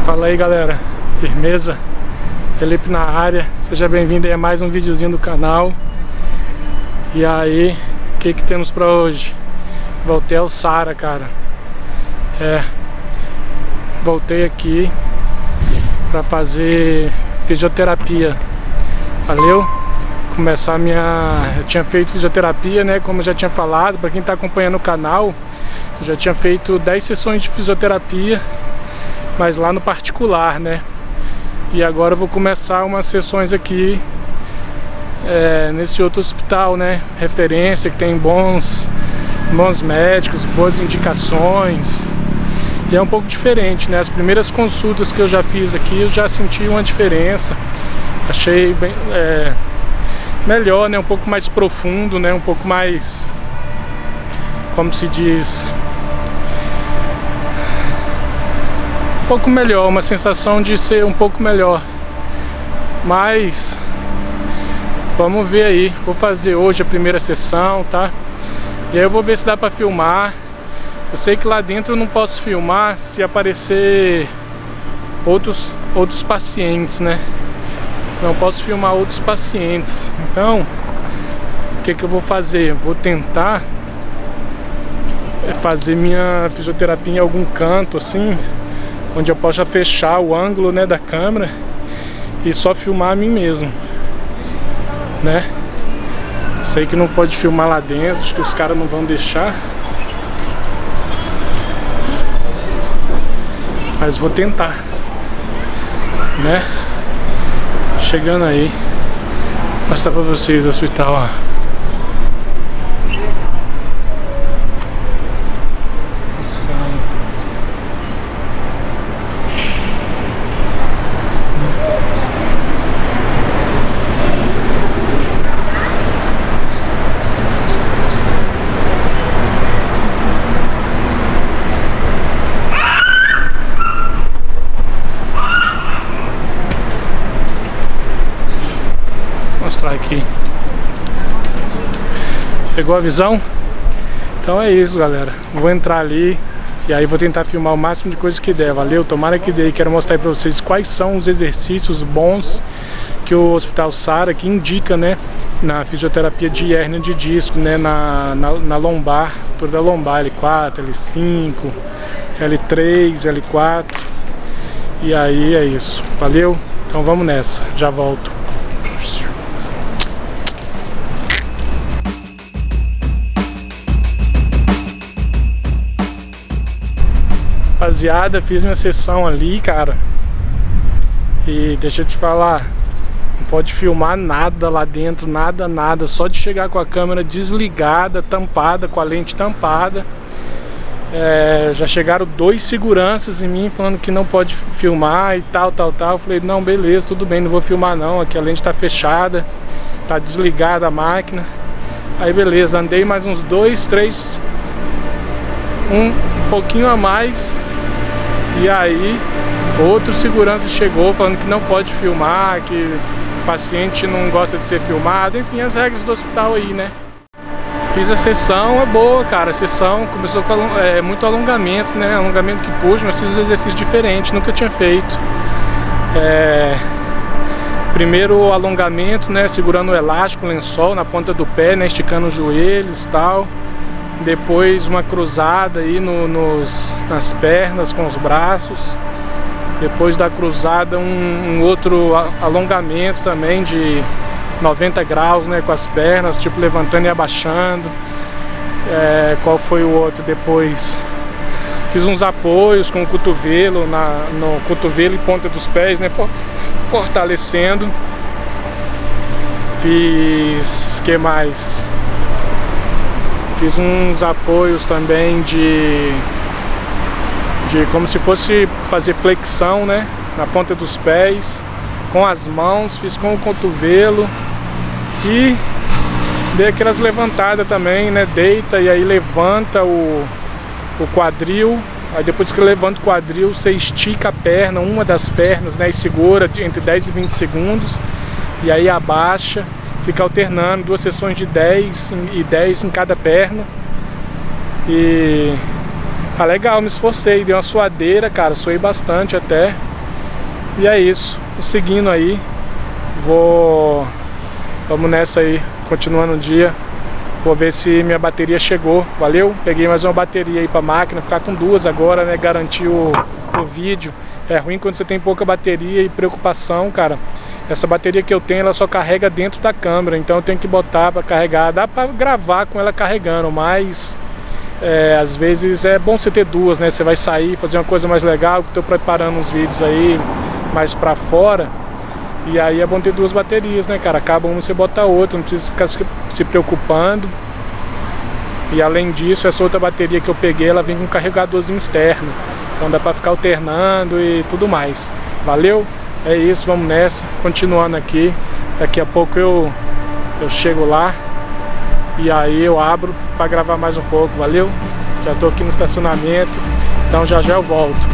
Fala aí, galera, firmeza? Felipe na área, seja bem-vindo aí a mais um videozinho do canal. E aí, o que temos pra hoje? Voltei ao Sara, cara. Voltei aqui pra fazer fisioterapia. Valeu? Começar eu tinha feito fisioterapia, né, como eu já tinha falado, pra quem tá acompanhando o canal, eu já tinha feito 10 sessões de fisioterapia, mas lá no particular, né? E agora eu vou começar umas sessões aqui nesse outro hospital, né? Referência, que tem bons médicos, boas indicações. E é um pouco diferente, né? As primeiras consultas que eu já fiz aqui, eu já senti uma diferença. Achei bem, melhor, né? Um pouco mais profundo, né? Um pouco mais, como se diz, um pouco melhor, uma sensação de ser um pouco melhor. Mas vamos ver aí, vou fazer hoje a primeira sessão, tá? E aí eu vou ver se dá pra filmar. Eu sei que lá dentro eu não posso filmar se aparecer outros pacientes, né? Não posso filmar outros pacientes. Então, o que eu vou fazer? Eu vou tentar fazer minha fisioterapia em algum canto assim, onde eu possa fechar o ângulo, né, da câmera e só filmar a mim mesmo, né? Sei que não pode filmar lá dentro, acho que os caras não vão deixar, mas vou tentar, né? Chegando aí, vou mostrar pra vocês o hospital, ó. Aqui. Pegou a visão? Então é isso, galera. Vou entrar ali e aí vou tentar filmar o máximo de coisas que der. Valeu? Tomara que dê. Quero mostrar aí pra vocês quais são os exercícios bons que o Hospital Sara aqui indica, né, na fisioterapia de hérnia de disco, né, na lombar, altura da lombar, L4, L5, L3, L4. E aí é isso. Valeu? Então vamos nessa. Já volto. Rapaziada, fiz minha sessão ali, cara. E deixa eu te falar, não pode filmar nada lá dentro, nada. Só de chegar com a câmera desligada, tampada, com a lente tampada. Já chegaram 2 seguranças em mim falando que não pode filmar e tal. Eu falei, não, beleza, tudo bem, não vou filmar não. Aqui a lente tá fechada, tá desligada a máquina. Aí beleza, andei mais uns 2, 3, um pouquinho a mais. E aí outro segurança chegou falando que não pode filmar, que o paciente não gosta de ser filmado, enfim, as regras do hospital aí, né? Fiz a sessão, é boa, cara. A sessão começou com muito alongamento, né? Alongamento que puxa, mas fiz um exercício diferente, nunca tinha feito. Primeiro o alongamento, né? Segurando o elástico, o lençol na ponta do pé, né? Esticando os joelhos e tal. Depois uma cruzada aí nas pernas com os braços. Depois da cruzada um outro alongamento também de 90 graus, né, com as pernas, tipo levantando e abaixando. Qual foi o outro? Depois fiz uns apoios com o cotovelo, no cotovelo e ponta dos pés, né, fortalecendo. Fiz, que mais? Fiz uns apoios também de como se fosse fazer flexão, né, na ponta dos pés, com as mãos, fiz com o cotovelo e dei aquelas levantadas também, né, deita e aí levanta o quadril. Aí depois que levanta o quadril, você estica a perna, uma das pernas, né, e segura entre 10 e 20 segundos e aí abaixa. Fica alternando 2 sessões de 10 e 10 em cada perna. E legal, me esforcei, dei uma suadeira, cara, suei bastante até. E é isso, seguindo aí, vamos nessa aí, continuando o dia. Vou ver se minha bateria chegou, valeu? Peguei mais uma bateria aí pra máquina, ficar com duas agora, né? Garantir o vídeo. É ruim quando você tem pouca bateria e preocupação, cara. Essa bateria que eu tenho, ela só carrega dentro da câmera, então eu tenho que botar pra carregar. Dá pra gravar com ela carregando, mas às vezes é bom você ter duas, né? Você vai sair, fazer uma coisa mais legal, que eu tô preparando uns vídeos aí mais pra fora. E aí é bom ter duas baterias, né, cara? Acaba uma, você bota a outra, não precisa ficar se preocupando. E além disso, essa outra bateria que eu peguei, ela vem com um carregadorzinho externo. Então dá pra ficar alternando e tudo mais. Valeu? É isso, vamos nessa. Continuando aqui. Daqui a pouco eu chego lá. E aí eu abro pra gravar mais um pouco, valeu? Já tô aqui no estacionamento. Então já eu volto.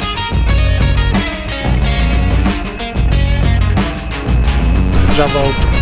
Já volto.